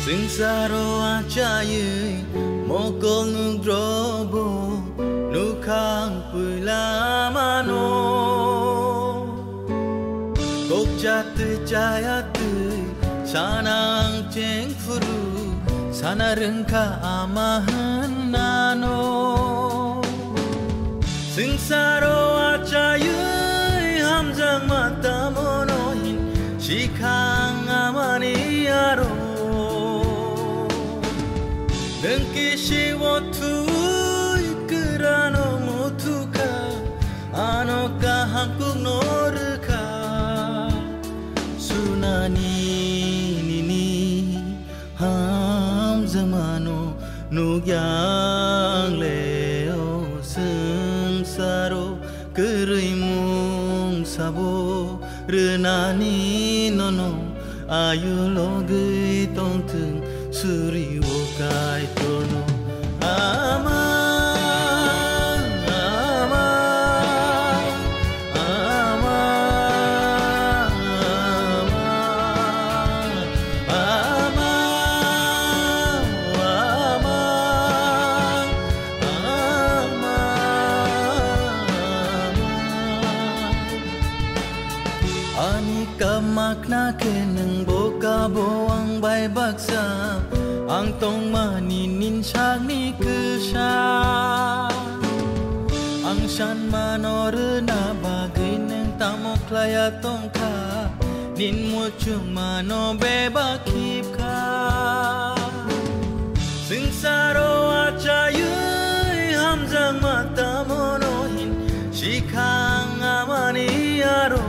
Singsaro achayi mokol nudrobo nukang pulamano kokjat jayat sanang cengfuru sanarengka amahanano Singsaro achayi hamjang matamonohin shikang amaniyaro Nengkishi watu ikrano mutuka anoka hangkuk norka sunani nini ham zamano nugyang leo sengsaro kerimung sabo renani nono ayu logi tongtung suri wokai tono ama ama ama ama anika makna keneng boka boang bai baksa ang tong maninin siang ni kesya ang syan manorena bagay neng tamok laya tongka nin mo chung mano bebakip ka Singsaro achayoy hamjang mata monohin shikang amaniyaro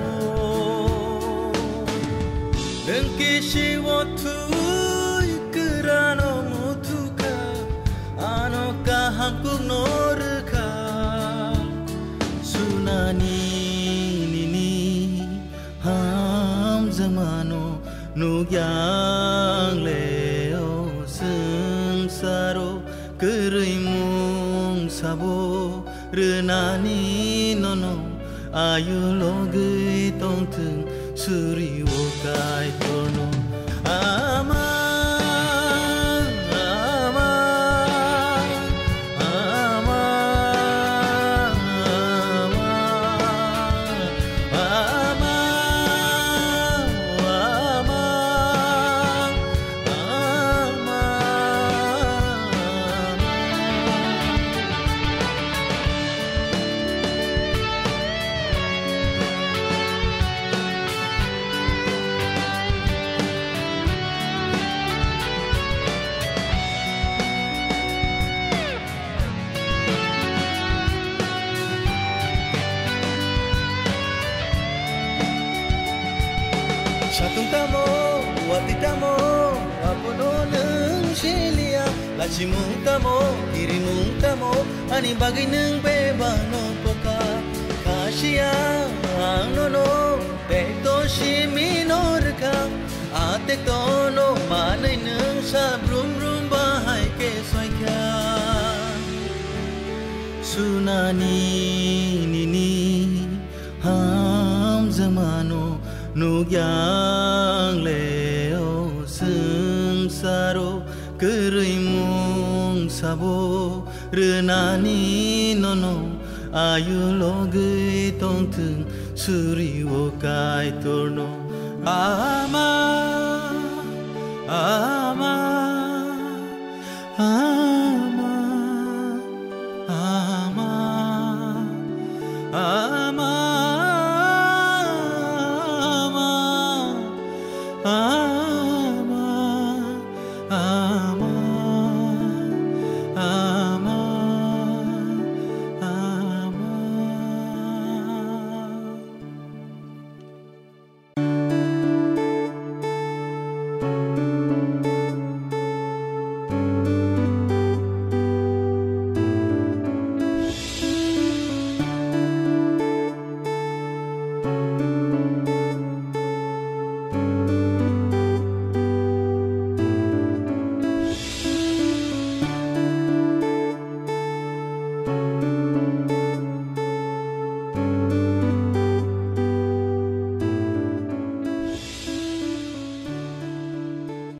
Nengkishi watu ikrano mutuka anoka hangkuk norka sunani nini ham zamano nugyang leo sengsaro kerimung sabo renani nono ayu logi tongtung suri wokai tono ama ama ama ama ama Satung tamo, wati tamo, apono neng silia Lachimung tamo, irimung tamo, ani bagay neng bebano poka Kasya ang nono, pekto si minor ka Atek tono, manay neng sa brum bahay kesoy ka Sunani nini, ham zamano nugyang leo sengsaro kerimung sabo renani nono ayu logi tongtung suri wokai torno ama ama ama